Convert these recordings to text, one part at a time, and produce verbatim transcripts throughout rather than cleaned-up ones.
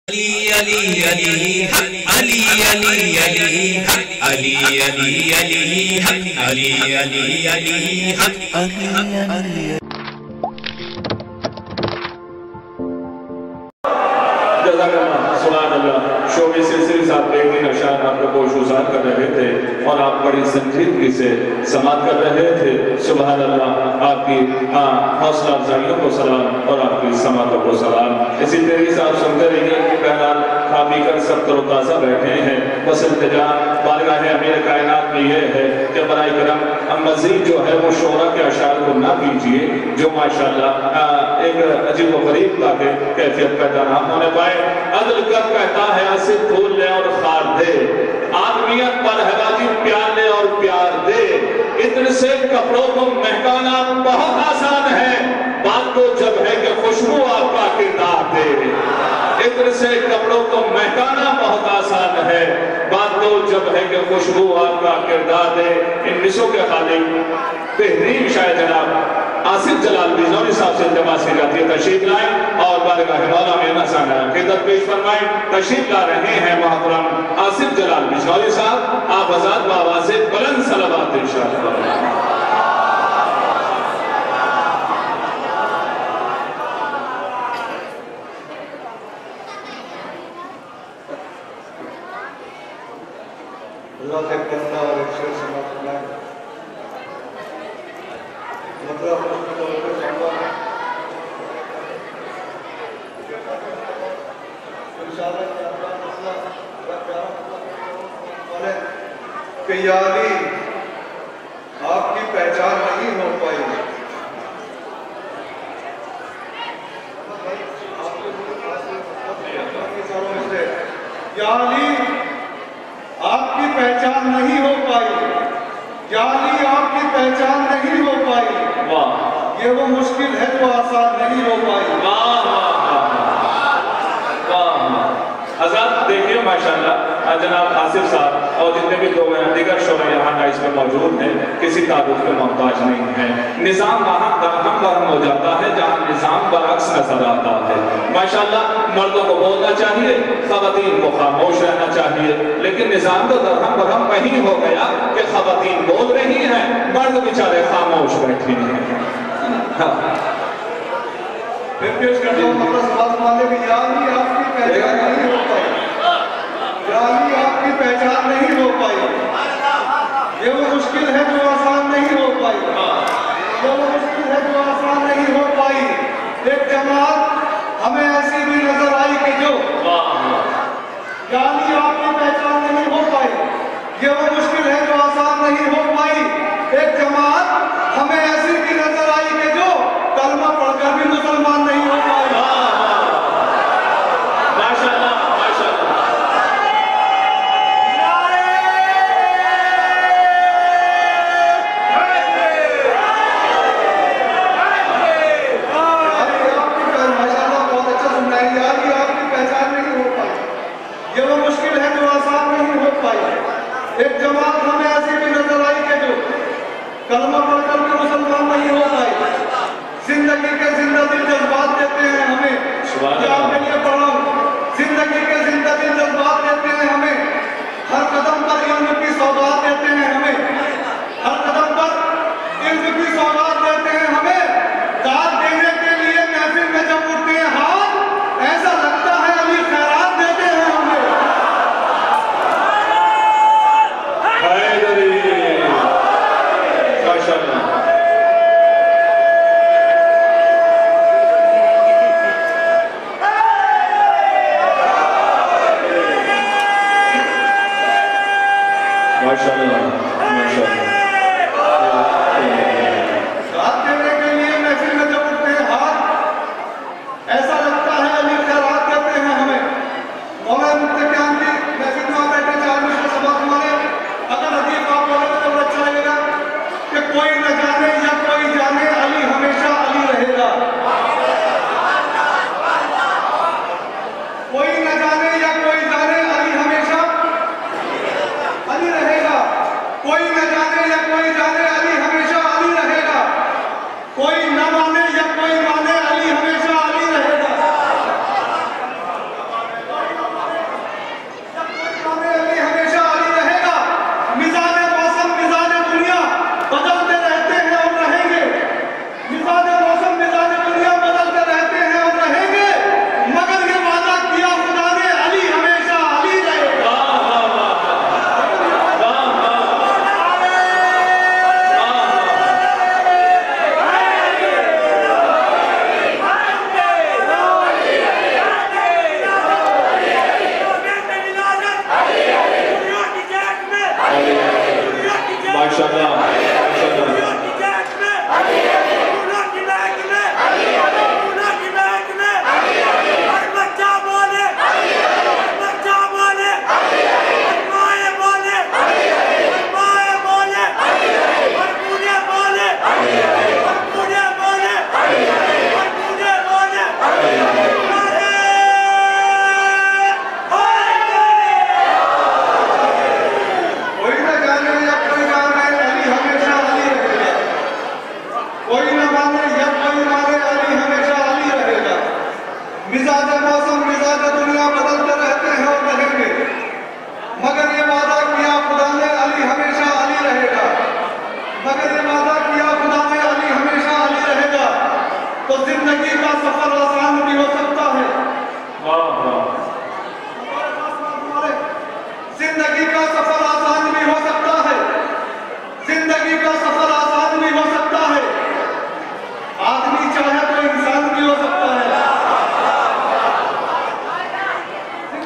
Ali Ali Ali Ali Ali Ali Ali Ali Ali Ali Ali Ali Ali शोबे सिलसिले साहब एक दिन अशार आपको गोशगुजार कर रहे थे और आप बड़ी संजीदगी से समात कर रहे थे। सुभान अल्लाह, आपकी हाँ हौसला अफजाइयों को सलाम और आपकी समातों को सलाम। इसी तरीके से आप सुनते रहिए। बहरहाल खा पी कर सब तरोताज़ा बैठे हैं। बस इल्तिजा बारगाह अमीर कायनात में यह है कि बराए करम हम मज़ीद जो है वो शोरा के अशार को ना कीजिए जो माशाअल्लाह एक अजीब व गरीब का कैफियत पैदा ना होने पाए। अदल कब कहता है आसिफ फूल ले और खार दे, आदमियत पर है वाजिब प्यार ले और प्यार दे। इतने से कपड़ों को महकाना बहुत आसान है, बात तो जब है कि खुशबू आपका किरदार दे। इतने से कपड़ों को महकाना बहुत आसान है, बात तो जब है कि खुशबू आपका किरदार दे। इन मिसों के खालिक बेहतरीन शायर जनाब आसिफ जलाल बिजनौरी साहब से इल्तिमास की जाती है तशरीफ लाए और बारगाह मौला में नज़ारा खिदमत पेश फरमाएं। तशरीफ ला रहे हैं मोहतरम आसिफ जलाल बिजनौरी साहब। आप आजाद बाबा से बुलंद सलावत इरशाद फरमाएं। अल्लाह से करना और एक शेर समझना मतलब कि यानी आपकी पहचान नहीं हो पाई। यानी आपकी पहचान नहीं हो पाई, यानी आपकी पहचान नहीं हो पाई। वाह, ये वो मुश्किल है जो आसान नहीं हो पाई। वाह आजाद देखिए माशाल्लाह जनाब आसिफ साहब और जितने भी लोग हैं दीगर शोरा यहाँ का इसमें मौजूद हैं, किसी तारुफ के मोहताज नहीं है। निज़ाम वहाँ दरहम बरहम हो जाता है जहाँ निज़ाम बरअक्स नजर आता है। माशाल्लाह मर्दों को बोलना चाहिए, ख़वातीन को खामोश रहना चाहिए, लेकिन निज़ाम तो दरहम बरहम वही हो गया कि ख़वातीन बोल रही हैं, मर्द बेचारे खामोश बैठे हैं। फिर पेश करता हूँ अपना सवाल माने की यानी आपकी पहचान नहीं हो पाई, यानी आपकी पहचान नहीं हो पाई। ये वो मुश्किल है जो आसान नहीं हो पाई, ये वो मुश्किल है जो आसान नहीं हो पाई। एक जमात हमें ऐसी भी नजर आई कि जो यानी आपकी पहचान नहीं हो पाई, ये वो मुश्किल है जो आसान नहीं हो पाई। एक जमात हमें ऐसी भी नजर आई कि जो कलमा पढ़कर भी मुसलमान नहीं हो पाए। माशाल्लाह माशाल्लाह। माशाल्लाह बहुत अच्छा सुनाई। यानी आपकी पहचान नहीं हो पाई, ये वो मुश्किल है जो आसान नहीं हो पाई। एक जमात हमें ऐसी भी नजर आई कि जो कलमा पढ़कर भी मुसलमान नहीं हो पाए। जिंदगी के जिंदा दिल जज्बात देते हैं हमें, क्या आपके लिए पढ़ा हूं। जिंदगी के जिंदा दिल जज्बात देते हैं हमें, हर कदम पर इल्म की सौगात देते हैं हमें, हर कदम पर इल्म की सौगात देते हैं हमें। दाद देने के लिए महफिल में जब उठते हैं हाथ, ऐसा लगता है अली खैरात देते हैं हमें। माशाल्लाह माशाल्लाह माशाल्लाह। दाद देने के लिए महफिल में जब उठते हैं हाथ, ऐसा लगता है अली खैरात देते हैं हमें। मौला मुत्तकियान की महफिल में बैठे चार मिनट का सबक माने, अगर हदीस आप बोले तो अच्छा लगेगा कि कोई न जाने या कोई जाने अली हमेशा अली रहेगा। कोई न जाने या कोई जाने अली हमेशा अली रहेगा।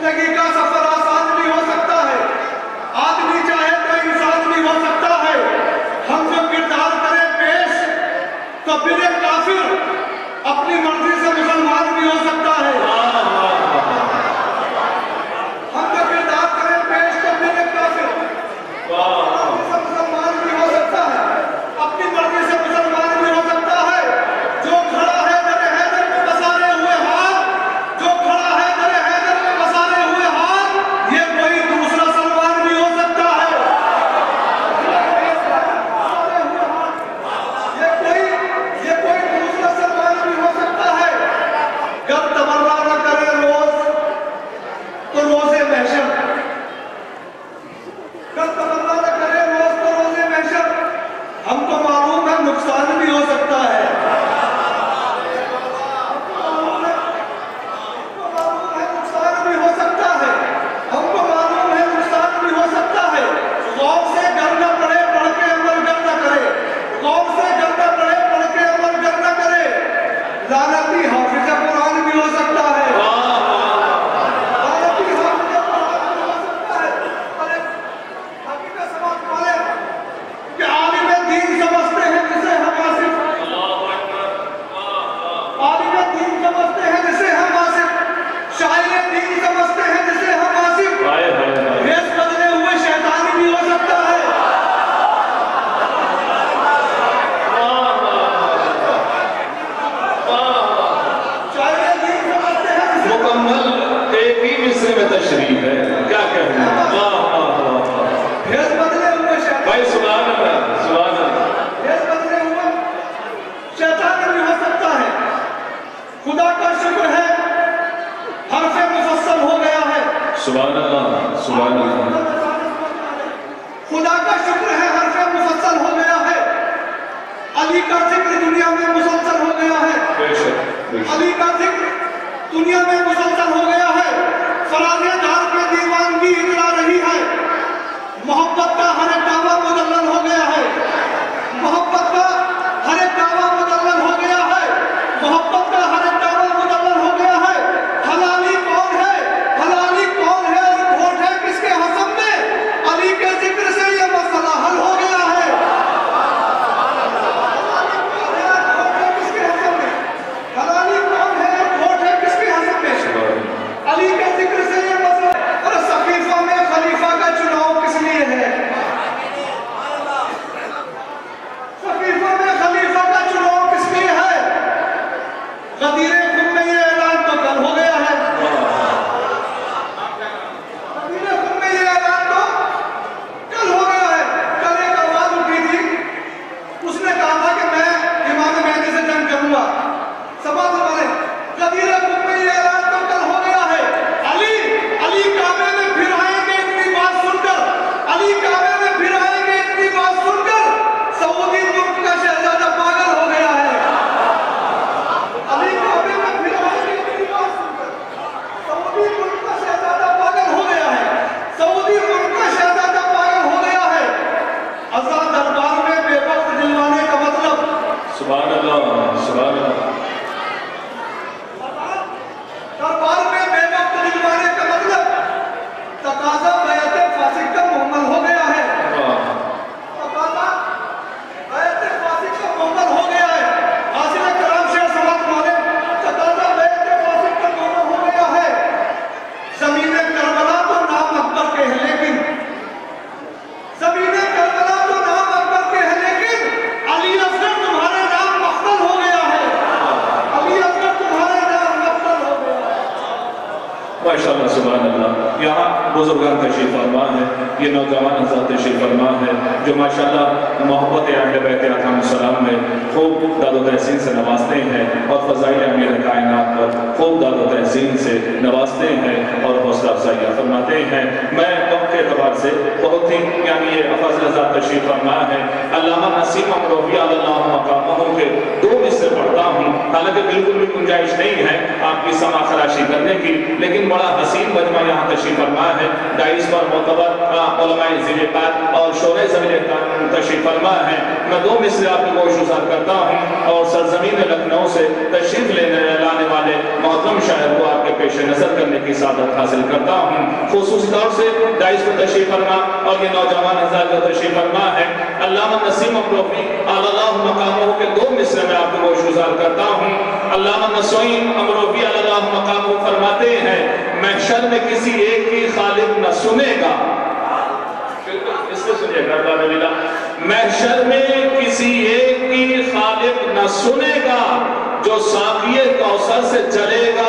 जिंदगी का सफर आसान भी हो सकता है, आदमी चाहे तो इंसान भी हो सकता है। हम जो किरदार करें पेश तो बिना काफिर अपनी मर्जी से मुसलमान भी हो सकता है। हम जो किरदार करें पेश तो बिना काफिर मुसलमान भी हो सकता है, अपनी मर्जी से मुसलमान भी हो सकता है। जो खड़ा है दरे हैदर में बसारे हुए हाथ, जो खड़ा है दरे हैदर में बसारे हुए हाथ, ये कोई दूसरा सलमान भी हो सकता है। ये कोई ये कोई दूसरा सलमान भी हो सकता है। जब तमन्ना न करे रोज तो रोजे महशर, जब तमन्ना न करे रोज तो रोजे महशर। हमको मालूम है नुकसान भी हो सकता है, नुकसान भी हो सकता है, हमको मालूम है नुकसान भी हो सकता है। गौर से करना पड़े पढ़ के अमल कर न करे, गौर से करना पड़े पढ़ के अमल कर न करे। लानती हाफिज कुरान भी हो सकता है, लानती हाफिज कुरान भी हो सकता है। अरे हकीकत समझ वाले कि आलिम दीन समझते हैं जिसे हम आसिफ, आलिम दीन समझते हैं जिसे हम आसिफ, शायर दीन समझते हैं जिसे हम आसिफ। भेष बदले हुए शैतान भी हो सकता है। शायर दीन समझते हैं जिसे मुकम्मल एक ही मिसरे में तशरीफ है, क्या कहना। भेष बदले हुए शैतान, भाई सुभान अल्लाह, सुभान अल्लाह। भेष बदले हुए शैतान भी हो सकता है। खुदा का शुक्र है हरफे मुफस्सल हो गया है। सुभान अल्लाह, सुभान अल्लाह। खुदा का शुक्र है हरफे मुफस्सल हो गया है। अली का जिक्र दुनिया में मुसलसल हो गया है, बेशक, बेशक। अली का जिक्र दुनिया में मुसलसल हो गया है। फराज़ेदार पे दीवानगी इतरा रही है, मोहब्बत का हर एक दावा मुदल्लल हो गया है, मोहब्बत का हर एक दावा मुदल्लल हो गया है, मोहब्बत का हर एक दावा मुदल्लल हो गया है। हलाली कौन है, हलाली कौन है और खोट है किसके हसब में, अली के जिक्र से ये मसला हल हो गया है। हलाली कौन है और खोट है किसके हसब में, हलाली कौन है और खोट है किसके हसब में, अली के जिक्र से ये मसला। और सकीफा में खलीफा का चुनाव किस लिए है, सकीफा में खलीफा का चुनाव किस लिए है। गदीरे खुद में ये ऐलान तो कल हो गया है, गदीरे खुद में ये ऐलान तो कल हो गया है। कल एक आवाज उठी थी, उसने कहा था कि मैं इमाम महदी से जंग करूंगा। सभा वाले गदीरे खुद में ये ऐलान तो कल हो गया है। अली अली काबे में फिर आएंगे इतनी बात सुनकर, अली काबे में फिर आएंगे इतनी बात सुनकर सऊदी मुल्क का शहजादा पागल हो गया है। अली काबे में फिर आएंगे इतनी बात सुनकर सऊदी मुल्क का शहजादा पागल हो गया है, सऊदी मुल्क का शहजादा पागल हो गया है। अज़ा दरबार में बेवक्त दिलवाने का मतलब, सुभान अल्लाह, सुभान अल्लाह। दरबार में बेवक्त दिलवाने का मतलब तकाज़ा बैअत फासिक का मुहम्मल हो गया है, तकाज़ा बैअत फासिक का मुहम्मल हो गया है। हासिल कलाम शेर समात वाले तकाज़ा बैअत फासिक का मुहम्मल हो गया है। ज़मीन करबला तो नाम अकबर के है, लेकिन ज़मीन करबला तो नाम अकबर के है, लेकिन अली असगर तुम्हारा नाम मख्तल हो गया है, अली असगर तुम्हारा नाम मख्तल हो गया है। माशाअल्लाह, सुभान अल्लाह। यहाँ बुजुर्गान तशरीफ फरमा है, ये नौजवान हज़रात तशरीफ फरमा है जो माशाअल्लाह मोहब्बत अहले बैत अलैहिस्सलाम में खूब दाद व तहसीन से नवाजते हैं और फ़ज़ाइल अमीर कायनात पर खूब दाद व तहसीन से नवाजते हैं और हौसला अफजाई फरमाते हैं। मैं वक्त के एतबार से बहुत ही यानी ये अफज़ल हज़रात तशरीफ फरमा है। अल्लामा नसीम अमरोही अल्लाह मकामहुम के दो मिसरे पढ़ता हूँ, हालांकि बिल्कुल भी गुंजाइश नहीं है आपकी समा खराशी करने की, लेकिन बड़ा हसीन मजमा यहाँ तशरीफ फरमा है। दाइस पर मोतबर उलमाए ज़िले-ए-पाक और शोरे ज़मीन तशरीफ फरमा है। मैं दो मिसरे आपको गोशगुजार करता हूँ और सरजमीन लखनऊ से तशरीफ लेने लाने वाले मोहतरम शायर को आपके पेश नजर करने की सादत हासिल करता हूँ। खुसूसी तौर से दाइस पर तशरीफ फरमा और ये नौजवान हज़रात जो तशरीफ फरमा है, अल्लामा नसीम अमरोफी अल्लाह मकामों के दो मिसरे में आपको गोशगुजार करता हूँ। अल्लामा नसीम अमरोफी अल्लाह मकामों फरमाते हैं, महशर में किसी एक की खालिक न सुनेगा, इससे सुनिएगा, महशर में किसी एक की खालिक न सुनेगा, जो साक़िए कौसर से चलेगा